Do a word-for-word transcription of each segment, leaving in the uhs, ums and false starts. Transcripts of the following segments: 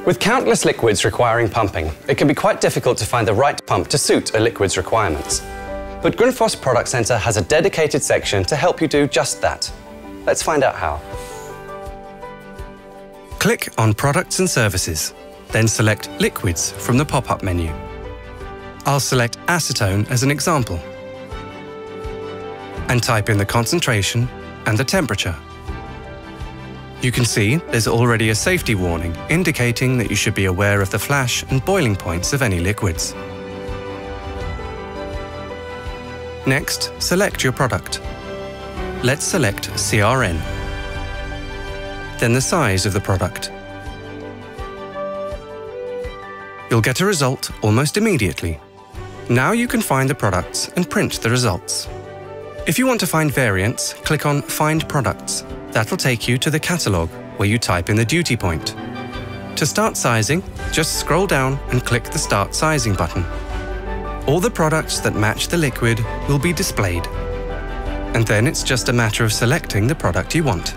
With countless liquids requiring pumping, it can be quite difficult to find the right pump to suit a liquid's requirements. But Grundfos Product Center has a dedicated section to help you do just that. Let's find out how. Click on Products and Services, then select Liquids from the pop-up menu. I'll select acetone as an example, and type in the concentration and the temperature. You can see there's already a safety warning indicating that you should be aware of the flash and boiling points of any liquids. Next, select your product. Let's select C R N. Then the size of the product. You'll get a result almost immediately. Now you can find the products and print the results. If you want to find variants, click on Find Products. That'll take you to the catalogue, where you type in the duty point. To start sizing, just scroll down and click the Start Sizing button. All the products that match the liquid will be displayed. And then it's just a matter of selecting the product you want.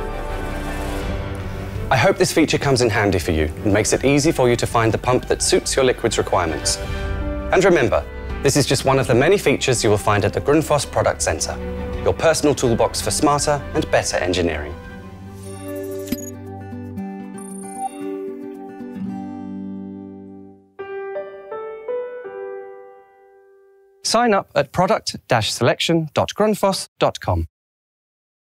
I hope this feature comes in handy for you and makes it easy for you to find the pump that suits your liquid's requirements. And remember, this is just one of the many features you will find at the Grundfos Product Center, your personal toolbox for smarter and better engineering. Sign up at product dash selection dot grundfos dot com.